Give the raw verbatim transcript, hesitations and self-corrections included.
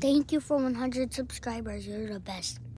Thank you for one hundred subscribers. You're the best.